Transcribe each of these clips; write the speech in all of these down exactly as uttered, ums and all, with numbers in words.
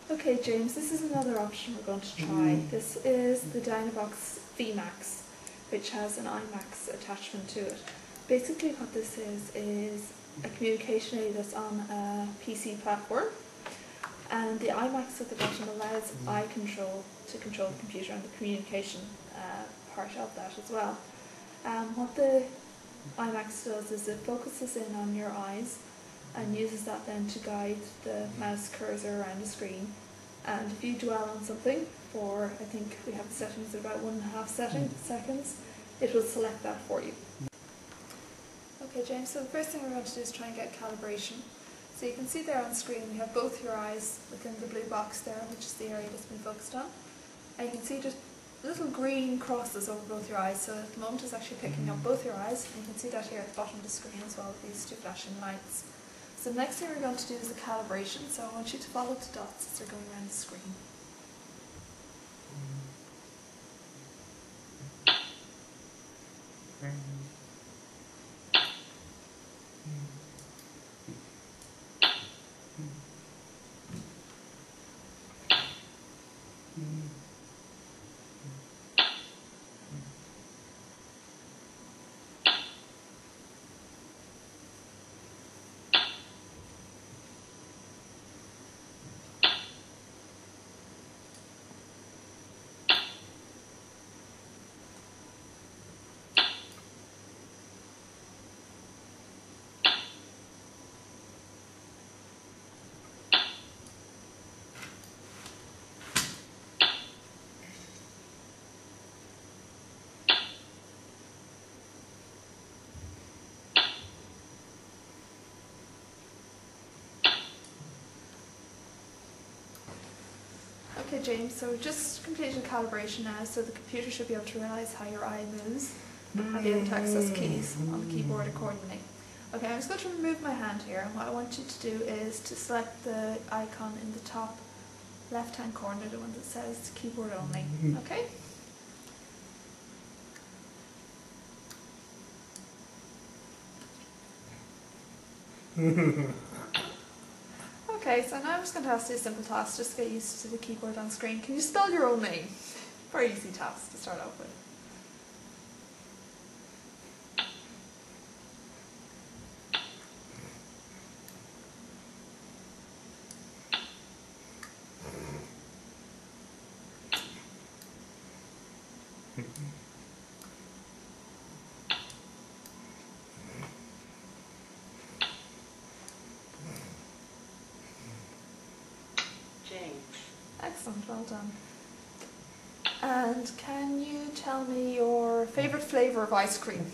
Okay, James, this is another option we're going to try. Mm. This is the Dynabox V MAX, which has an iMaX attachment to it. Basically what this is, is a communication aid that's on a P C platform, and the iMaX at the bottom allows eye control to control the computer and the communication uh, part of that as well. Um, what the iMaX does is it focuses in on your eyes and uses that then to guide the mouse cursor around the screen. And if you dwell on something for, I think we have the settings at about one and a half setting, seconds, it will select that for you. Okay, James, so the first thing we're going to do is try and get calibration. So you can see there on screen we have both your eyes within the blue box there, which is the area that's been focused on. And you can see just little green crosses over both your eyes, so at the moment it's actually picking up both your eyes, and you can see that here at the bottom of the screen as well with these two flashing lights. So the next thing we're going to do is the calibration, so I want you to follow the dots as they're going around the screen. Okay, James, so we've just completed calibration now, so the computer should be able to realise how your eye moves and be able to access keys on the keyboard accordingly. Okay, I'm just going to remove my hand here, and what I want you to do is to select the icon in the top left-hand corner, the one that says keyboard only. Okay? Okay, so now I'm just going to ask you a simple task just to get used to the keyboard on screen. Can you spell your own name? Very easy task to start off with. Excellent, well done. And can you tell me your favourite flavour of ice cream?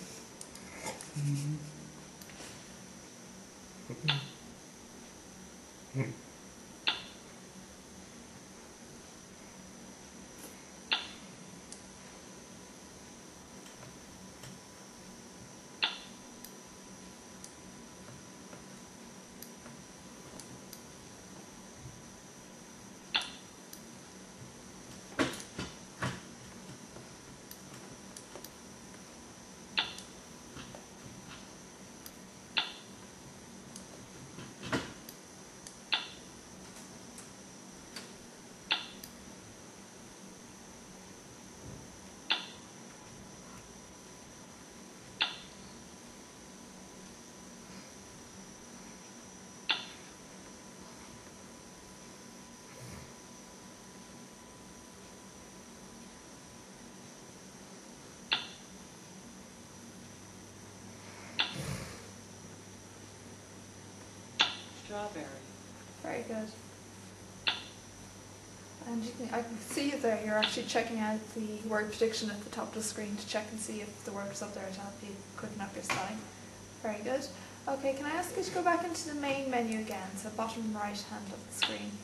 Strawberry. Very good. And you can, I can see you there, you're actually checking out the word prediction at the top of the screen to check and see if the word is up there to help you quicken up your spelling. Very good. Okay, can I ask you to go back into the main menu again, so bottom right hand of the screen.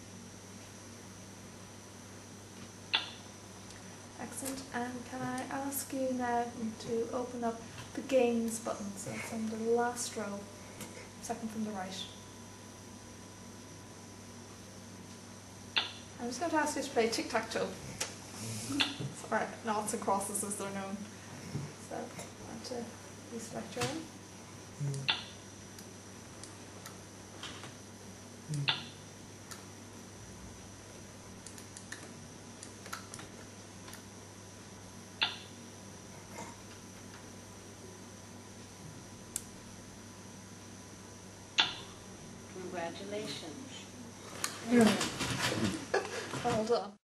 Excellent. And can I ask you now to open up the games button, so it's on the last row, second from the right. I'm just going to ask you to play tic-tac-toe. Or noughts and crosses as they're known. So, I want to reselect your own. Congratulations. Hold on.